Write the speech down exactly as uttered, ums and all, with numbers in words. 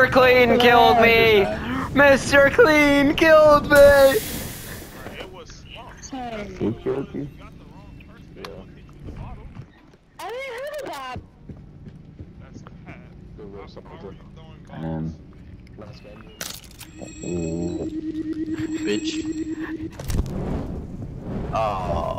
Mister Clean killed me! Mister Clean killed me! Who killed you? Yeah. I didn't hear that. Good real soldier. Um, Last game. ooh. Bitch. Oh.